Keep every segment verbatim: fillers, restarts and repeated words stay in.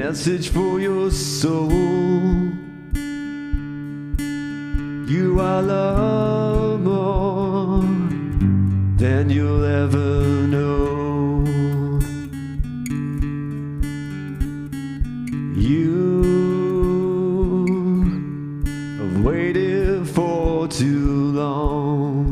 message for your soul. You are love more than you'll ever know. You have waited for too long,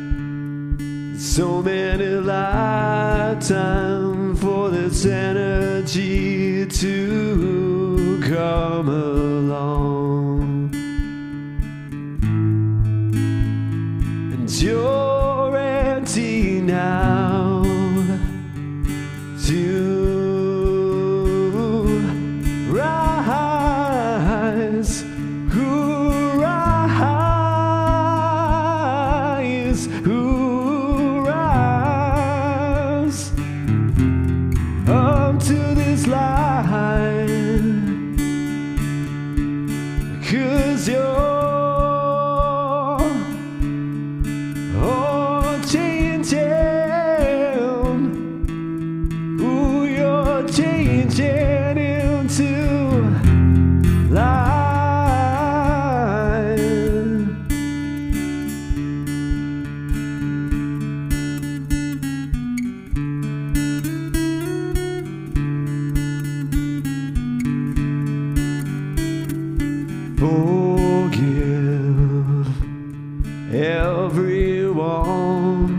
so many lifetimes for this energy to come along. And you're ready now to rise, who rise, who rise up to this light, 'cause you're all changing, ooh, you're changing into light. Forgive everyone.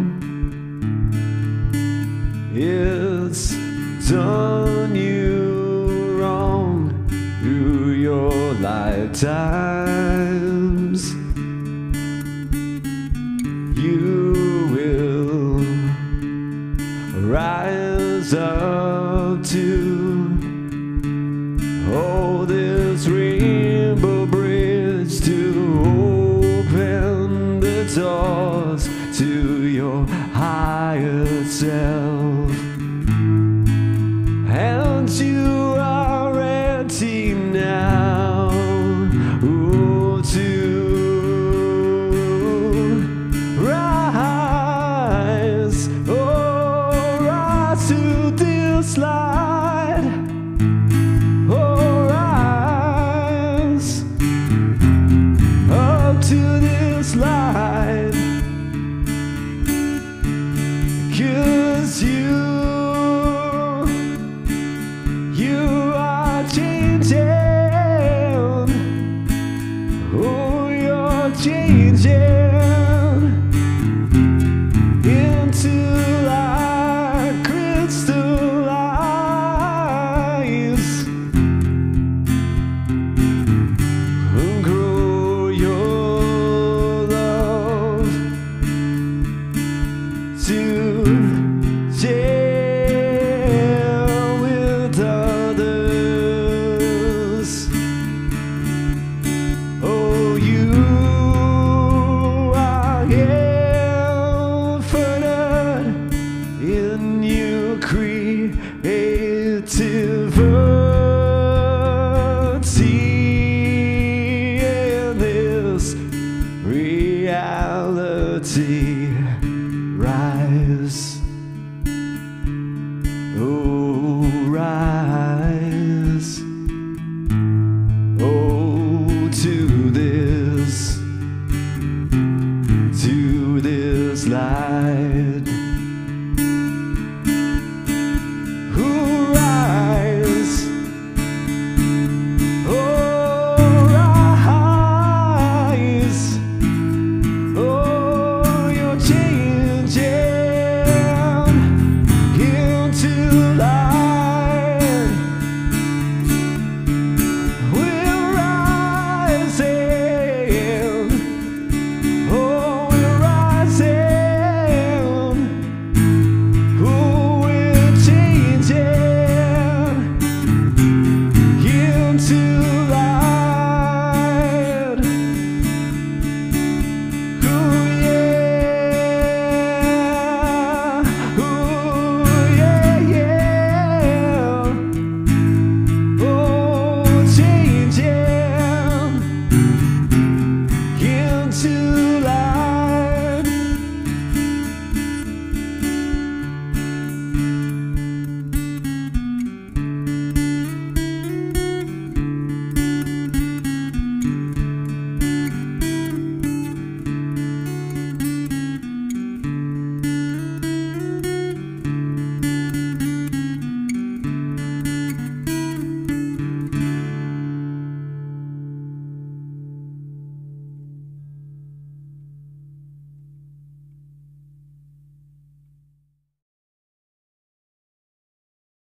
It's done you wrong through your lifetimes. You will rise up to hold this rainbow bridge to open the doors to your higher self. And you are ready now, ooh, to rise, oh, rise to this light, oh, rise up to this light, 'cause you, you are changing, oh, you're changing into like crystal eyes, and grow your love to share with others. Oh, you are infinite in your creativity, in this reality. Rise, oh, rise, oh, to this, to this light.